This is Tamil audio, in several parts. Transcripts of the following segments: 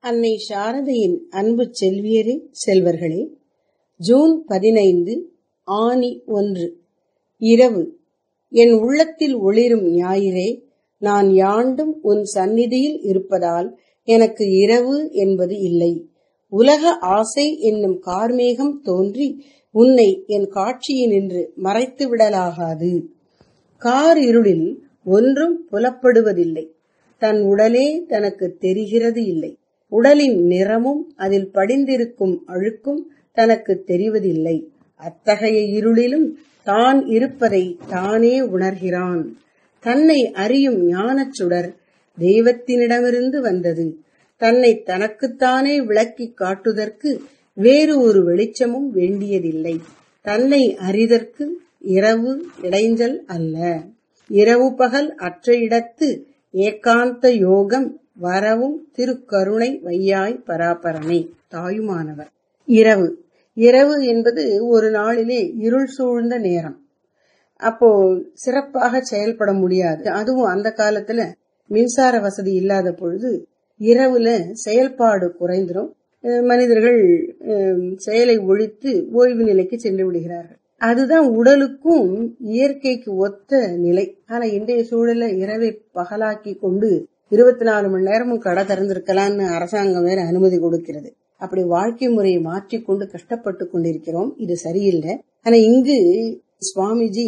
அன்னை சாரதையின் அன்பு செல்வியரே, செல்வர்களே, ஜூன் 15 ஆனி 1 இரவு. என் உள்ளத்தில் ஒளிரும் ஞாயிறே, நான் யாண்டும் உன் சந்நிதியில் இருப்பதால் எனக்கு இரவு என்பது இல்லை. உலக ஆசை என்னும் கார்மேகம் தோன்றி உன்னை என் காட்சியினின்று மறைத்து விடலாகாது. கார் இருளில் ஒன்றும் புலப்படுவதில்லை. தன் உடலே தனக்கு தெரிகிறது இல்லை. உடலின் நிறமும் அதில் படிந்திருக்கும் அழுக்கும் தனக்கு தெரிவதில்லை. அத்தகைய இருளிலும் தான் இருப்பதை தானே உணர்கிறான். தன்னை அறியும் ஞானச் சுடர் தெய்வத்தினிடமிருந்து வந்தது. தன்னை தனக்குத்தானே விளக்கி காட்டுதற்கு வேறு ஒரு வெளிச்சமும் வேண்டியதில்லை. தன்னை அறிதற்கு இரவு இடைஞ்சல் அல்ல. இரவு பகல் அற்ற இடத்து ஏகாந்த யோகம் வரவும் திருக்கருணை வையாய் பராபரனை. தாயுமானவர். இரவு இரவு என்பது ஒரு நாளிலே இருள் சூழ்ந்த நேரம். அப்போ சிறப்பாக செயல்பட முடியாது. அதுவும் அந்த காலத்துல மின்சார வசதி இல்லாத பொழுது இரவுல செயல்பாடு குறைந்துடும். மனிதர்கள் செயலை ஒழித்து ஓய்வு நிலைக்கு சென்று விடுகிறார்கள். அதுதான் உடலுக்கும் இயற்கைக்கு ஒத்த நிலை. ஆனா இன்றைய சூழல இரவை பகலாக்கி கொண்டு 24 மணி நேரமும் கடை திறந்திருக்கலாம்னு அரசாங்கம் வேற அனுமதி கொடுக்கிறது. அப்படி வாழ்க்கை முறையை மாற்றிக்கொண்டு கஷ்டப்பட்டு கொண்டிருக்கிறோம். இது சரியில்லை. ஆனா இங்கு சுவாமிஜி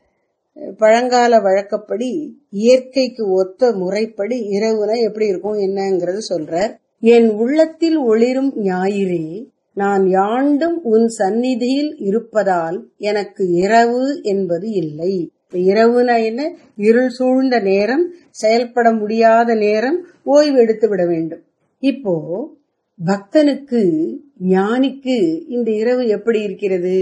பழங்கால வழக்கப்படி இயற்கைக்கு ஒத்த முறைப்படி இரவுனா எப்படி இருக்கும் என்னங்கிறது சொல்றார். என் உள்ளத்தில் ஒளிரும் ஞாயிறே, நான் யாண்டும் உன் சந்நிதியில் இருப்பதால் எனக்கு இரவு என்பது இல்லை. இரவுனா என்ன? இருள் சூழ்ந்த நேரம், செயல்பட முடியாத நேரம், ஓய்வு எடுத்து விட வேண்டும். இப்போ பக்தனுக்கு, ஞானிக்கு இந்த இரவு எப்படி இருக்கிறது?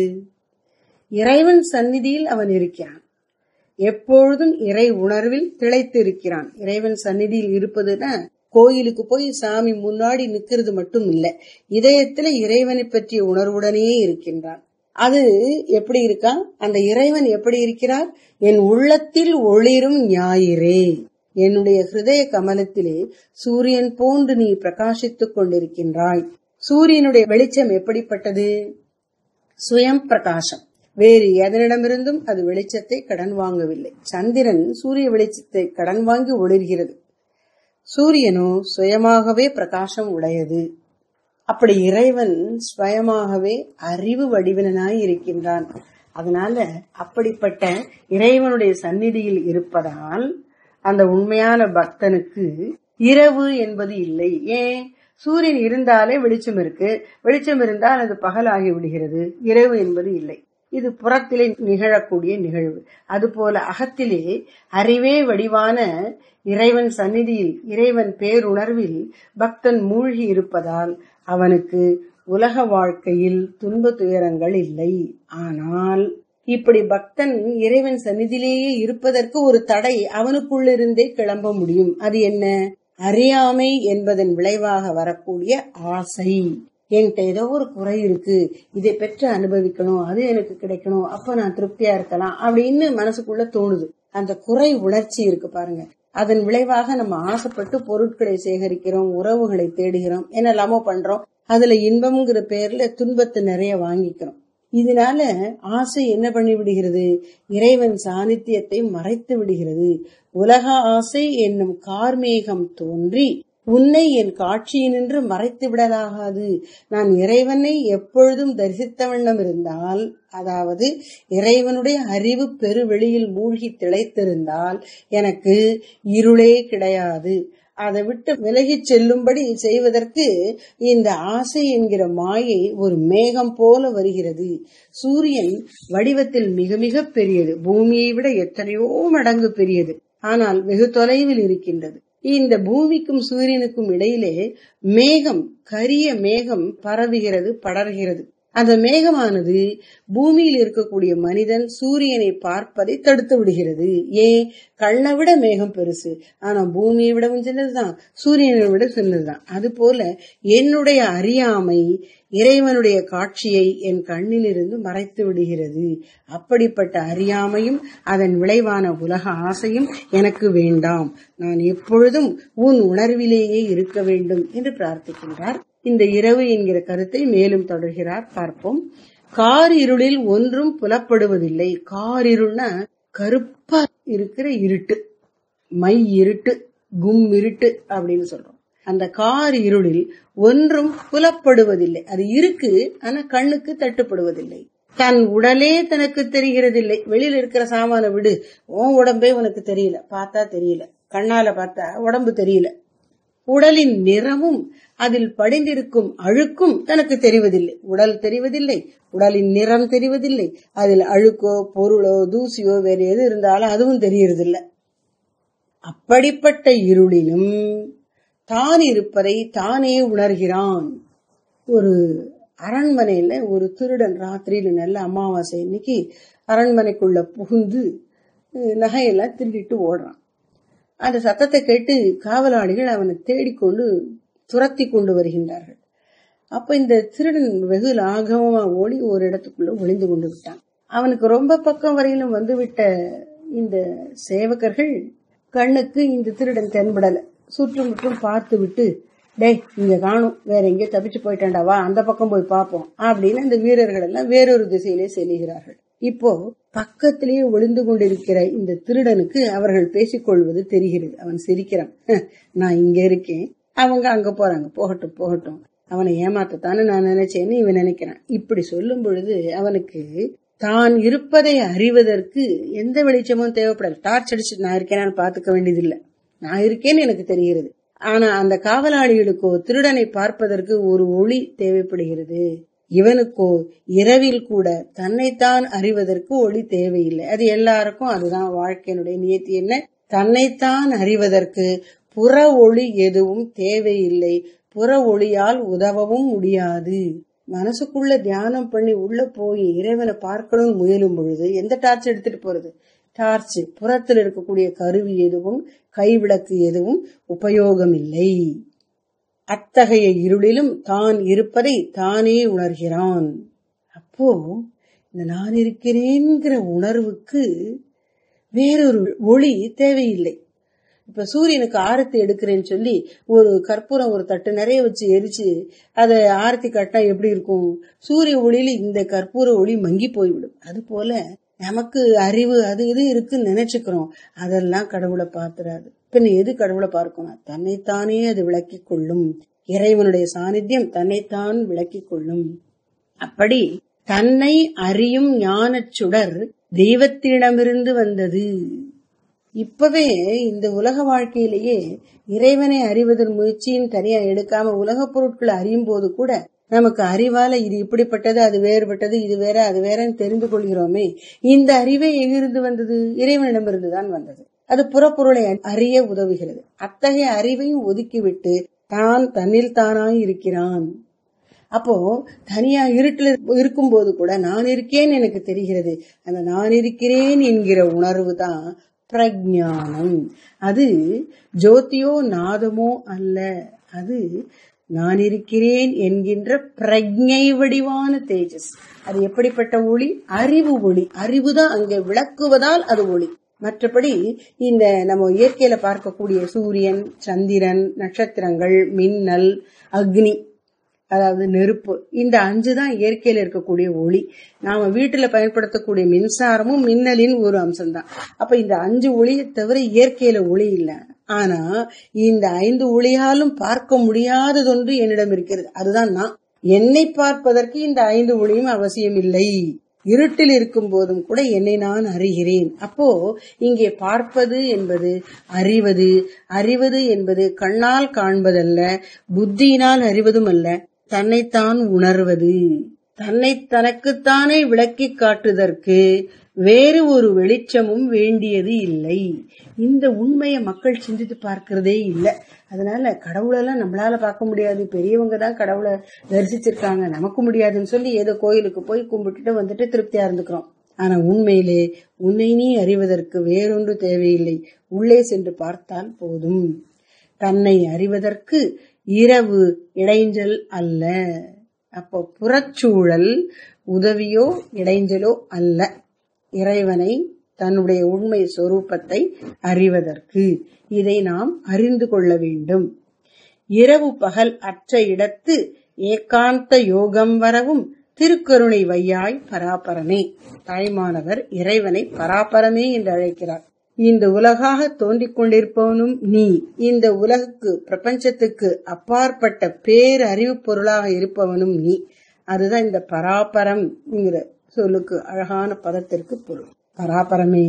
இறைவன் சந்நிதியில் அவன் இருக்கிறான். எப்பொழுதும் இறை உணர்வில் திளைத்து இருக்கிறான். இறைவன் சந்நிதியில் இருப்பதுன்னா கோயிலுக்கு போய் சாமி முன்னாடி நிக்கிறது மட்டும் இல்ல, இதயத்துல இறைவனை பற்றிய உணர்வுடனே இருக்கின்றான். அது எப்படி இருக்கா? அந்த இறைவன் எப்படி இருக்கிறார்? என் உள்ளத்தில் ஒளிரும் ஞாயிறே, என்னுடைய ஹிருதய கமலத்திலே சூரியன் போன்று நீ பிரகாசித்துக் கொண்டிருக்கின்றாய். சூரியனுடைய வெளிச்சம் எப்படிப்பட்டது? சுயம் பிரகாசம். வேறு எதனிடமிருந்தும் அது வெளிச்சத்தை கடன் வாங்கவில்லை. சந்திரன் சூரிய வெளிச்சத்தை கடன் வாங்கி ஒளிர்கிறது. சூரியனோ சுயமாகவே பிரகாசம் உடையது. அப்படி இறைவன் சுயமாகவே அறிவு வடிவனாய் இருக்கின்றான். அதனால அப்படிப்பட்ட இறைவனுடைய சந்நிதியில் இருப்பதால் அந்த உண்மையான பக்தனுக்கு இரவு என்பது இல்லை. ஏன்? சூரியன் இருந்தாலே வெளிச்சம் இருக்கு. வெளிச்சம் இருந்தால் அது பகலாகி விடுகிறது. இரவு என்பது இல்லை. இது புறத்திலே நிகழக்கூடிய நிகழ்வு. அதுபோல அகத்திலே அறிவே வடிவான இறைவன் சந்நிதியில், இறைவன் பேருணர்வில் பக்தன் மூழ்கி இருப்பதால் அவனுக்கு உலக வாழ்க்கையில் துன்ப துயரங்கள் இல்லை. ஆனால் இப்படி பக்தன் இறைவன் சந்நிதியிலேயே இருப்பதற்கு ஒரு தடை அவனுக்குள்ளிருந்தே கிளம்ப முடியும். அது என்ன? அறியாமை என்பதன் விளைவாக வரக்கூடிய ஆசை. என்கிட்ட ஏதோ ஒரு குறை இருக்கு, இதை பெற்று அனுபவிக்கணும், அது எனக்கு கிடைக்கணும், அப்ப நான் திருப்தியா இருக்கலாம் அப்படின்னு மனசுக்குள்ள தோணுது. அந்த குறை உணர்ச்சி இருக்கு பாருங்க. அதன் விளைவாக நம்ம ஆசைப்பட்டு பொருட்களை சேகரிக்கிறோம், உறவுகளை தேடுகிறோம், என்னெல்லாமோ பண்றோம். அதுல இன்பம்ங்கிற பேர்ல துன்பத்தை நிறைய வாங்கிக்கிறோம். இதனால ஆசை என்ன பண்ணி விடுகிறது? இறைவன் சாநித்தியத்தை மறைத்து விடுகிறது. உலக ஆசை என்னும் கார்மேகம் தோன்றி உன்னை என் காட்சியினின்று மறைத்து விடலாகாது. நான் இறைவனை எப்பொழுதும் தரிசித்த வண்ணம் இருந்தால், அதாவது இறைவனுடைய அறிவு பெருவெளியில் மூழ்கி திளைத்திருந்தால் எனக்கு இருளே கிடையாது. அதை விட்டு விலகி செல்லும்படி செய்வதற்கு இந்த ஆசை என்கிற மாயை ஒரு மேகம் போல வருகிறது. சூரியன் வடிவத்தில் மிக மிக பெரியது, பூமியை விட எத்தனையோ மடங்கு பெரியது. ஆனால் வெகு தொலைவில் இருக்கின்றது. இந்த பூமிக்கும் சூரியனுக்கும் இடையிலே மேகம், கரிய மேகம் பரவுகிறது, படர்கிறது. அந்த மேகமானது பூமியில் இருக்கக்கூடிய மனிதன் சூரியனை பார்ப்பதை தடுத்து விடுகிறது. ஏன்? கண்ணை விட மேகம் பெருசு, ஆனா பூமியை விடவும் சின்னதுதான், சூரியனை விட சின்னதுதான். அது போல என்னுடைய அறியாமை இறைவனுடைய காட்சியை என் கண்ணிலிருந்து மறைத்து விடுகிறது. அப்படிப்பட்ட அறியாமையும் அதன் விளைவான உலக ஆசையும் எனக்கு வேண்டாம். நான் எப்பொழுதும் உன் உணர்விலேயே இருக்க வேண்டும் என்று பிரார்த்திக்கின்றார். இந்த இரவு என்கிற கருத்தை மேலும் தொடர்கிறார், பார்ப்போம். கார் இருளில் ஒன்றும் புலப்படுவதில்லை. கார் இருள்னா கருப்பா இருக்கிற இருட்டு, மை இருட்டு, கும் இருட்டு அப்படின்னு சொல்றோம். அந்த கார் இருளில் ஒன்றும் புலப்படுவதில்லை. அது இருக்கு, ஆனா கண்ணுக்கு தட்டுப்படுவதில்லை. தன் உடலே தனக்கு தெரிகிறதில்லை. வெளியில இருக்கிற சாமான விடு, உன் உடம்பே உனக்கு தெரியல, பார்த்தா தெரியல, கண்ணால பார்த்தா உடம்பு தெரியல. உடலின் நிறமும் அதில் படிந்திருக்கும் அழுக்கும் தனக்கு தெரிவதில்லை. உடல் தெரிவதில்லை, உடலின் நிறம் தெரிவதில்லை, அதில் அழுக்கோ பொருளோ தூசியோ வேற எது இருந்தாலும் அதுவும் தெரியறதில்லை. அப்படிப்பட்ட இருளிலும் தான் இருப்பதை தானே உணர்கிறான். ஒரு அரண்மனையில ஒரு திருடன் ராத்திரியில நல்ல அமாவாசை இன்னைக்கு அரண்மனைக்குள்ள புகுந்து நகையெல்லாம் திருடிட்டு ஓடுறான். அந்த சத்தத்தை கேட்டு காவலாளிகள் அவனை தேடிக்கொண்டு துரத்தி கொண்டு வருகின்றார்கள். அப்ப இந்த திருடன் வெகு லாகவமா ஓடி ஒரு இடத்துக்குள்ள ஒளிந்து கொண்டு விட்டான். அவனுக்கு ரொம்ப பக்கம் வரையிலும் வந்துவிட்ட இந்த சேவகர்கள் கண்ணுக்கு இந்த திருடன் தென்படல. சுற்றுமுற்றும் பார்த்து விட்டு, டேய் இங்க காணும், வேற எங்கே தப்பிச்சு போயிட்டாண்டாவா, அந்த பக்கம் போய் பார்ப்போம் அப்படின்னு அந்த வீரர்கள் எல்லாம் வேறொரு திசையிலே செல்கிறார்கள். இப்போ பக்கத்திலேயே ஒளிந்து கொண்டிருக்கிற இந்த திருடனுக்கு அவர்கள் பேசிக்கொள்வது தெரிகிறது. அவன் சிரிக்கிறான், நான் இங்க இருக்கேன், அவங்க அங்க போறாங்க, போகட்டும் போகட்டும், அவனை ஏமாத்தத்தானே நான் நினைச்சேன்னு இவன் நினைக்கிறான். இப்படி சொல்லும் பொழுது அவனுக்கு தான் இருப்பதை அறிவதற்கு எந்த வெளிச்சமும் தேவைப்படல. டார்ச் அடிச்சு நான் இருக்கேன்னு பாத்துக்க வேண்டியதில்லை, நான் இருக்கேன்னு எனக்கு தெரிகிறது. ஆனா அந்த காவலாளிகளுக்கோ திருடனை பார்ப்பதற்கு ஒரு ஒளி தேவைப்படுகிறது. இவனுக்கோ இரவில் கூட தன்னைத்தான் அறிவதற்கு ஒளி தேவையில்லை. அது எல்லாருக்கும் அதுதான் வாழ்க்கையினுடைய நியத்தி. என்ன? தன்னைத்தான் அறிவதற்கு புற ஒளி எதுவும் தேவையில்லை. புற ஒளியால் உதவவும் முடியாது. மனசுக்குள்ள தியானம் பண்ணி உள்ள போய் இறைவனை பார்க்கணும்னு முயலும் பொழுது எந்த டார்ச் எடுத்துட்டு போறது? டார்ச் புறத்தில் இருக்கக்கூடிய கருவி எதுவும் கைவிளக்கு எதுவும் உபயோகம் இல்லை. அத்தகைய இருளிலும் தான் இருப்பதை தானே உணர்கிறான். அப்போ இந்த நான் இருக்கிறேன்கிற உணர்வுக்கு வேறொரு ஒளி தேவையில்லை. இப்ப சூரியனுக்கு ஆரத்தி எடுக்கிறேன்னு சொல்லி ஒரு கற்பூரம் ஒரு தட்டு நிறைய வச்சு எரிச்சு அதை ஆரத்தி காட்டினா எப்படி இருக்கும்? சூரிய ஒளியில இந்த கற்பூர ஒளி மங்கி போய்விடும். அது போல நமக்கு அறிவு அது இது இருக்குன்னு நினைச்சுக்கிறோம், அதெல்லாம் கடவுளை பார்த்துறாது. பின்ன எது கடவுளை பார்க்கணும்? தன்னைத்தானே அது விளக்கி கொள்ளும். இறைவனுடைய சாநித்தியம் தன்னைத்தான் விளக்கி கொள்ளும். அப்படி தன்னை அறியும் ஞானச் சுடர் தெய்வத்திடமிருந்து வந்தது. இப்பவே இந்த உலக வாழ்க்கையிலேயே இறைவனை அறிவதன் முயற்சியின் தனியா எடுக்காம உலக பொருட்களை அறியும் போது கூட நமக்கு அறிவால இது இப்படிப்பட்டது, அது வேறுபட்டது, இது வேற அது வேறன்னு தெரிந்து கொள்கிறோமே. இந்த அறிவே எங்கிருந்து வந்தது? இறைவனிடமிருந்துதான் வந்தது. அது புறப்பொருளை அறிய உதவுகிறது. அத்தகைய அறிவையும் ஒதுக்கிவிட்டு தான் தன்னில் தானாய் இருக்கிறான். அப்போ தனியா இருட்டில் இருக்கும் போது கூட நான் இருக்கேன் எனக்கு தெரிகிறது. அந்த நான் இருக்கிறேன் என்கிற உணர்வு தான் பிரஞானம். அது ஜோதியோ நாதமோ அல்ல, அது நான் இருக்கிறேன் என்கின்ற பிரஜை வடிவான தேஜஸ். அது எப்படிப்பட்ட ஒளி? அறிவு ஒளி. அறிவுதான் அங்கே விளக்குவதால் அது ஒளி. மற்றபடி இந்த நம்ம இயற்கையில பார்க்கக்கூடிய சூரியன், சந்திரன், நட்சத்திரங்கள், மின்னல், அக்னி அதாவது நெருப்பு, இந்த 5 தான் இயற்கையில இருக்கக்கூடிய ஒளி. நாம வீட்டுல பயன்படுத்தக்கூடிய மின்சாரமும் மின்னலின் ஒரு அம்சம்தான். அப்ப இந்த 5 ஒளியை தவிர இயற்கையில ஒளி இல்லை. ஆனா இந்த 5 ஒளியாலும் பார்க்க முடியாததொன்று என்னிடம் இருக்கிறது, அதுதான் நான். என்னை பார்ப்பதற்கு இந்த 5 ஒளியும் அவசியம் இல்லை. இருட்டில் இருக்கும் போதும் கூட என்னை நான் அறிகிறேன். அப்போ இங்கே பார்ப்பது என்பது அறிவது. அறிவது என்பது கண்ணால் காண்பதல்ல, புத்தியினால் அறிவதும் அல்ல, தன்னைத்தான் உணர்வது. தன்னை தனக்குத்தானே விளக்கி காட்டுதற்கு வேறு ஒரு வெளிச்சமும் வேண்டியது இல்லை. இந்த உண்மையை மக்கள் சிந்தித்து பார்க்கிறதே இல்லை. அதனால கடவுளெல்லாம் நம்மளால பார்க்க முடியாது, பெரியவங்க தான் கடவுளை தரிசிச்சிருக்காங்க, நமக்கு முடியாதுன்னு சொல்லி ஏதோ கோயிலுக்கு போய் கும்பிட்டுட்டு வந்துட்டு திருப்தியா இருந்துக்கிறோம். ஆனா உண்மையிலே உன்னை நீ அறிவதற்கு வேறொன்று தேவையில்லை, உள்ளே சென்று பார்த்தால் போதும். தன்னை அறிவதற்கு இரவு இடைஞ்சல் அல்ல. அப்போ புறச்சூழல் உதவியோ இடைஞ்சலோ அல்ல, இறைவனை தன்னுடைய உண்மை சொரூபத்தை அறிவதற்கு. இதை நாம் அறிந்து கொள்ள வேண்டும். இரவு பகல் அற்ற இடத்து ஏகாந்த யோகம் வரவும் திருக்கருணை வையாய் பராபரமே. தாய்மானவர் இறைவனை பராபரமே என்று அழைக்கிறார். இந்த உலகாக தோன்றிக் கொண்டிருப்பவனும் நீ, இந்த உலகுக்கு பிரபஞ்சத்துக்கு அப்பாற்பட்ட பேரறிவு பொருளாக இருப்பவனும் நீ. அதுதான் இந்த பராபரம் என்கிற சொல்லுக்கு அழகான பதத்திற்கு பொருள். பராபரமே,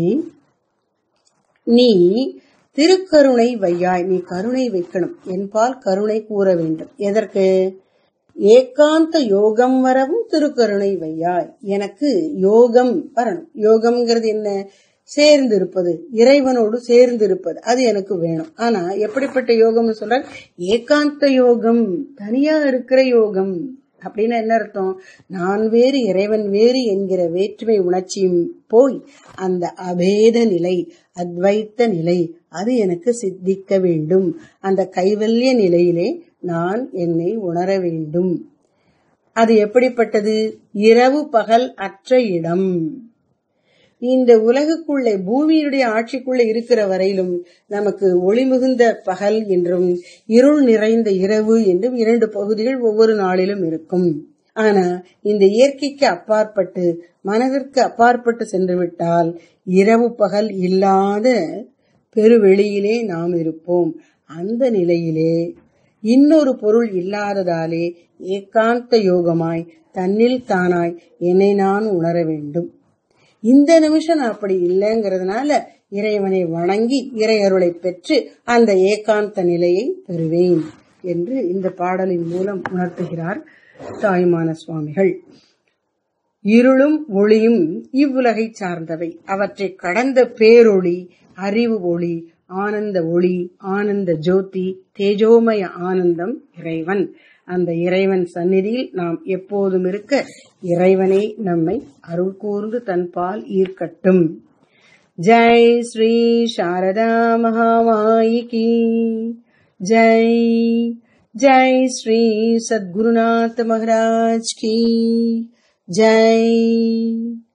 நீ திருக்கருணை வையாய், நீ கருணை வைக்கணும், என்பால் கருணை கூற வேண்டும். எதற்கு? ஏகாந்த யோகம் வரவும் திருக்கருணை வையாய், எனக்கு யோகம் வரணும். யோகம்ங்கிறது என்ன? சேர்ந்து இருப்பது, இறைவனோடு சேர்ந்து இருப்பது, அது எனக்கு வேணும். ஆனா எப்படிப்பட்ட யோகம்னு சொல்ற? ஏகாந்த யோகம், தனியா இருக்கிற யோகம். அப்படின்னா என்ன அர்த்தம்? நான் வேறு இறைவன் வேறு என்கிற வேற்றுமை உணர்ச்சியும் போய் அந்த அபேத நிலை, அத்வைத்த நிலை, அது எனக்கு சித்திக்க வேண்டும். அந்த கைவல்ய நிலையிலே நான் என்னை உணர வேண்டும். அது எப்படிப்பட்டது? இரவு பகல் அற்ற இடம். இந்த உலகுக்குள்ளே, பூமியுடைய ஆட்சிக்குள்ள இருக்கிற வரையிலும் நமக்கு ஒளி மிகுந்த பகல் என்றும் இருள் நிறைந்த இரவு என்றும் இரண்டு பகுதிகள் ஒவ்வொரு நாளிலும் இருக்கும். ஆனா இந்த இயற்கைக்கு அப்பாற்பட்டு, மனதிற்கு அப்பாற்பட்டு சென்று விட்டால் இரவு பகல் இல்லாத பெருவெளியிலே நாம் இருப்போம். அந்த நிலையிலே இன்னொரு பொருள் இல்லாததாலே ஏகாந்த யோகமாய் தன்னில் தானாய் என்னை நான் உணர வேண்டும். இந்த நிமிஷம் நான் அப்படி இல்லைங்கிறதுனால இறைவனை வணங்கி இறை அருளை பெற்று அந்த ஏகாந்த நிலையை பெறுவேன் என்று இந்த பாடலின் மூலம் உணர்த்துகிறார் தாயுமான சுவாமிகள். இருளும் ஒளியும் இவ்வுலகை சார்ந்தவை. அவற்றை கடந்த பேரொளி, அறிவு ஒளி, ஆனந்த ஒளி, ஆனந்த ஜோதி, தேஜோமய ஆனந்தம் இறைவன். அந்த இறைவன் சந்நிதியில் நாம் எப்போதும் இருக்க இறைவனை நம்மை அருள் கூர்ந்து தன்பால் ஈர்க்கட்டும். ஜெய் ஸ்ரீ சாரதா மகாமாயி கி ஜெய். ஜெய் ஸ்ரீ சத்குருநாத் மகாராஜ் கி ஜெய்.